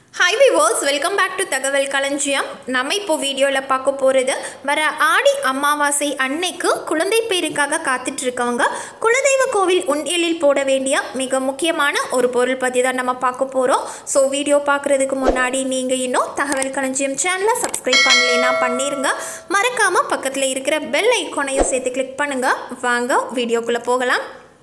Hi viewers, welcome back to தகவல் களஞ்சியம். நம்ம இப்போ வீடியோல பார்க்க போறது வர ஆடி அமாவாசை அன்னைக்கு குழந்தை பேருக்காக காத்துட்டு இருக்கவங்க குலதெய்வ கோவில் உண்டியலில் போட வேண்டிய மிக முக்கியமான ஒரு பொருள் பத்தி தான் நம்ம பார்க்க போறோம். சோ வீடியோ பார்க்கிறதுக்கு முன்னாடி நீங்க இன்னும் தகவல் களஞ்சியம் சேனலை சப்ஸ்கிரைப் பண்ணலைனா பண்ணிருங்க. மறக்காம பக்கத்துல இருக்கிற பெல் ஐகானையும் சேர்த்து கிளிக் பண்ணுங்க. வாங்க வீடியோக்குள்ள போகலாம்.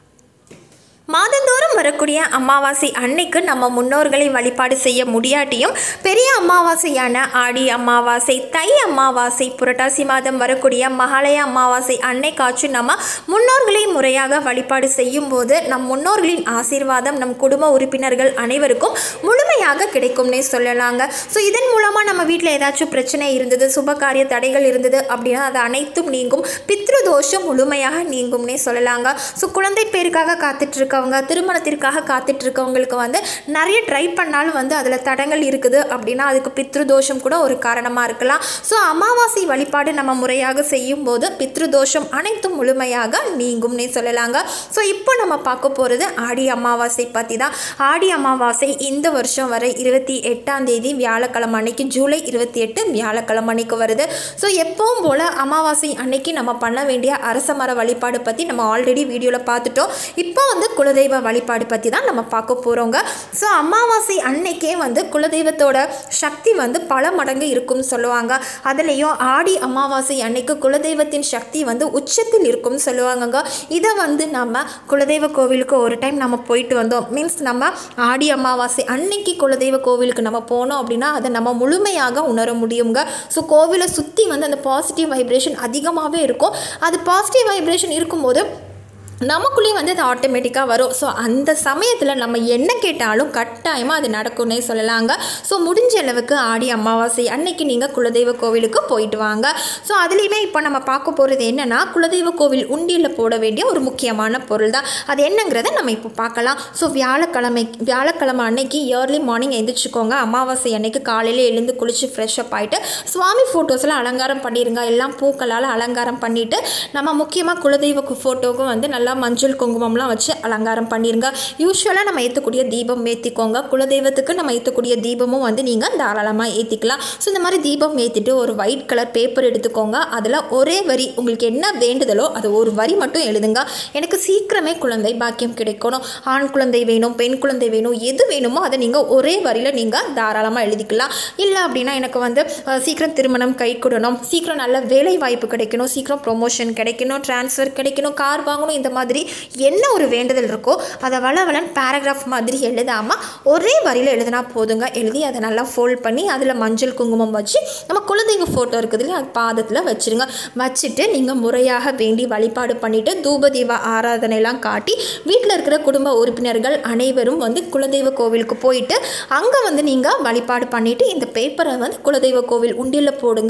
மாதந்தோறும் வரக்கூடிய அமாவாசை அன்னைக்கு நம்ம முன்னோர்களை வழிபாடு செய்ய முடியாட்டியும் பெரிய அமாவாசையான ஆடி அமாவாசை, தை அமாவாசை, புரட்டாசி மாதம் வரக்கூடிய மகாலய அமாவாசை அன்னைக்காச்சும் நம்ம முன்னோர்களை முறையாக வழிபாடு செய்யும் போது நம் முன்னோர்களின் ஆசீர்வாதம் நம் குடும்ப உறுப்பினர்கள் அனைவருக்கும் முழுமையாக கிடைக்கும்னே சொல்லலாங்க. ஸோ இதன் மூலமாக நம்ம வீட்டில் ஏதாச்சும் பிரச்சனை இருந்தது, சுபகாரிய தடைகள் இருந்தது அப்படின்னா அது அனைத்தும் நீங்கும், பித்ரு தோஷம் முழுமையாக நீங்கும்னே சொல்லலாங்க. ஸோ குழந்தை பேருக்காக காத்துட்டு இருக்க திருமணத்திற்காக காத்துட்டு இருக்கவங்களுக்கு வந்து நிறைய ட்ரை பண்ணாலும் அதில் தடங்கள் இருக்குது அப்படின்னா அதுக்கு பித்ரு தோஷம் கூட ஒரு காரணமாக இருக்கலாம். ஸோ அமாவாசை வழிபாடு நம்ம முறையாக செய்யும் போது பித்ரு தோஷம் அனைத்தும் முழுமையாக நீங்கும்னே சொல்லலாங்க. ஸோ இப்போ நம்ம பார்க்க போகிறது ஆடி அமாவாசை பற்றி தான். ஆடி அமாவாசை இந்த வருஷம் வரை 28ஆம் தேதி வியாழக்கிழமை அன்னைக்கு, ஜூலை 28 வியாழக்கிழமை அன்னைக்கு வருது. ஸோ எப்பவும் போல் அமாவாசை அன்னைக்கு நம்ம பண்ண வேண்டிய அரச மர வழிபாடு பற்றி நம்ம ஆல்ரெடி வீடியோவில் பார்த்துட்டோம். இப்போ குலதெய்வ வழிபாடு பற்றி தான் நம்ம பார்க்க போகிறோங்க. ஸோ அமாவாசை அன்னைக்கே குலதெய்வத்தோட சக்தி பல மடங்கு இருக்கும்னு சொல்லுவாங்க. அதுலேயும் ஆடி அமாவாசை அன்னைக்கு குலதெய்வத்தின் சக்தி உச்சத்தில் இருக்கும்னு சொல்லுவாங்கங்க. இதை நம்ம குலதெய்வ கோவிலுக்கு ஒரு டைம் நம்ம போயிட்டு வந்தோம், மீன்ஸ் நம்ம ஆடி அமாவாசை அன்னைக்கு குலதெய்வ கோவிலுக்கு நம்ம போனோம் அப்படின்னா அதை நம்ம முழுமையாக உணர முடியுங்க. ஸோ கோவிலை சுற்றி அந்த பாசிட்டிவ் வைப்ரேஷன் அதிகமாகவே இருக்கும். அது பாசிட்டிவ் வைப்ரேஷன் இருக்கும்போது நமக்குள்ளேயும் அது ஆட்டோமேட்டிக்காக வரும். ஸோ அந்த சமயத்தில் நம்ம என்ன கேட்டாலும் கட்டாயமாக அது நடக்கும்னே சொல்லலாங்க. ஸோ முடிஞ்ச அளவுக்கு ஆடி அமாவாசை அன்னைக்கு நீங்கள் குலதெய்வ கோவிலுக்கு போயிட்டு வாங்க. ஸோ அதுலேயுமே இப்போ நம்ம பார்க்க போகிறது என்னென்னா, குலதெய்வ கோவில் உண்டியில் போட வேண்டிய ஒரு முக்கியமான பொருள் தான். அது என்னங்கிறத நம்ம இப்போ பார்க்கலாம். ஸோ வியாழக்கிழமை அன்னைக்கு ஏர்லி மார்னிங் எழுந்திரிச்சிக்கோங்க. அமாவாசை அன்னைக்கு காலையில் எழுந்து குளித்து ஃப்ரெஷ்அப் ஆகிட்டு சுவாமி ஃபோட்டோஸில் அலங்காரம் பண்ணிடுங்க. எல்லாம் பூக்களால் அலங்காரம் பண்ணிவிட்டு நம்ம முக்கியமாக குலதெய்வ ஃபோட்டோவுக்கும் நல்லா மஞ்சள் குங்குமம்லாம் வச்சு அலங்காரம் பண்ணிடுங்க. யூஸ்வலாக நம்ம ஏற்றக்கூடிய தீபம் ஏற்றிக்கோங்க. குலதெய்வத்துக்கு நம்ம ஏற்றக்கூடிய தீபமும் நீங்கள் தாராளமாக ஏற்றிக்கலாம். ஸோ இந்த மாதிரி தீபம் ஏற்றிட்டு ஒரு ஒயிட் கலர் பேப்பர் எடுத்துக்கோங்க. அதில் ஒரே வரி, உங்களுக்கு என்ன வேண்டுதலோ அது ஒரு வரி மட்டும் எழுதுங்க. எனக்கு சீக்கிரமே குழந்தை பாக்கியம் கிடைக்கணும், ஆண் குழந்தை வேணும், பெண் குழந்தை வேணும், எது வேணுமோ அதை நீங்கள் ஒரே வரியில் நீங்கள் தாராளமாக எழுதிக்கலாம். இல்லை அப்படின்னா எனக்கு சீக்கிரம் திருமணம் கை கூடணும், சீக்கிரம் நல்ல வேலை வாய்ப்பு கிடைக்கணும், சீக்கிரம் ப்ரொமோஷன் கிடைக்கணும், டிரான்ஸ்ஃபர் கிடைக்கணும், கார் வாங்கணும், இந்த மாதிரி என்ன ஒரு வேண்டுதல் இருக்கோ அதை வளவலன் பேராகிராஃப் மாதிரி எழுதாமல் ஒரே வரியில் எழுதினா போதுங்க. எழுதி அதை நல்லா ஃபோல்ட் பண்ணி அதில் மஞ்சள் குங்குமம் வச்சு நம்ம குலதெய்வ ஃபோட்டோ இருக்குது அது பாதத்தில் வச்சுருங்க. வச்சுட்டு நீங்கள் முறையாக வேண்டி வழிபாடு பண்ணிவிட்டு தூபதீப ஆராதனைலாம் காட்டி வீட்டில் இருக்கிற குடும்ப உறுப்பினர்கள் அனைவரும் குலதெய்வ கோவிலுக்கு போயிட்டு அங்கே நீங்கள் வழிபாடு பண்ணிவிட்டு இந்த பேப்பரை குலதெய்வ கோவில் உண்டியில் போடுங்க.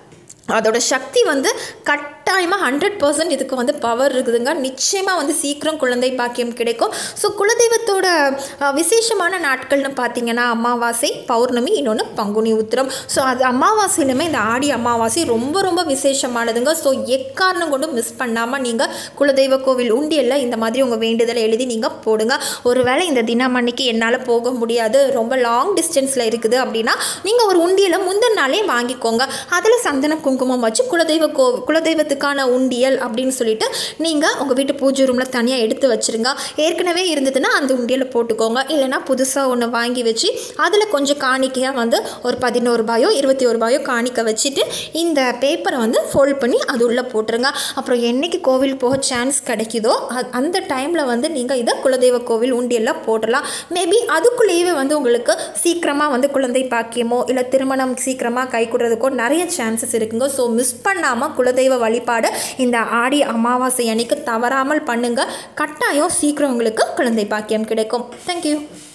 அதோட சக்தி கட்டாயமாக 100% இதுக்கு பவர் இருக்குதுங்க. நிச்சயமாக சீக்கிரம் குழந்தை பாக்கியம் கிடைக்கும். ஸோ குலதெய்வத்தோட விசேஷமான நாட்கள்னு பார்த்தீங்கன்னா அமாவாசை, பௌர்ணமி, இன்னொன்று பங்குனி உத்திரம். ஸோ அது அமாவாசையிலுமே இந்த ஆடி அமாவாசை ரொம்ப ரொம்ப விசேஷமானதுங்க. ஸோ எக்காரணம் கொண்டு மிஸ் பண்ணாமல் நீங்கள் குலதெய்வ கோவில் உண்டியலில் இந்த மாதிரி உங்கள் வேண்டுதலை எழுதி நீங்கள் போடுங்க. ஒருவேளை இந்த தினம் அன்னைக்கு என்னால் போக முடியாது, ரொம்ப லாங் டிஸ்டன்ஸில் இருக்குது அப்படின்னா நீங்கள் ஒரு உண்டியலை முந்தின நாளே வாங்கிக்கோங்க. அதில் சந்தனம் குங்குமம் வச்சு குலதெய்வத்துக்கான உண்டியல் அப்படின்னு சொல்லிட்டு நீங்கள் உங்கள் வீட்டு பூஜை ரூமில் தனியாக எடுத்து வச்சுருங்க. ஏற்கனவே இருந்ததுன்னா அந்த உண்டியலை போட்டுக்கோங்க. இல்லைனா புதுசாக ஒன்று வாங்கி வச்சு அதில் கொஞ்சம் காணிக்கையாக ஒரு 11 ரூபாயோ 21 ரூபாயோ காணிக்கை வச்சுட்டு இந்த பேப்பரை ஃபோல்ட் பண்ணி அது உள்ளே போட்டுருங்க. அப்புறம் என்றைக்கு கோவில் போக சான்ஸ் கிடைக்குதோ அந்த டைமில் நீங்கள் இதை குலதெய்வ கோவில் உண்டியலில் போடலாம். மேபி அதுக்குள்ளேயே உங்களுக்கு சீக்கிரமாக குழந்தை பாக்கியமோ இல்லை திருமணம் சீக்கிரமாக கை கொடுறதுக்கோ நிறைய சான்சஸ் இருக்குங்க. ஸோ மிஸ் பண்ணாமல் குலதெய்வ வழிபாடு இந்த ஆடி அமாவாசை அன்னைக்கு தவறாமல் பண்ணுங்க. கட்டாயம் சீக்கிரம் உங்களுக்கு குழந்தை பாக்கியம் கிடைக்கும். தேங்க்யூ.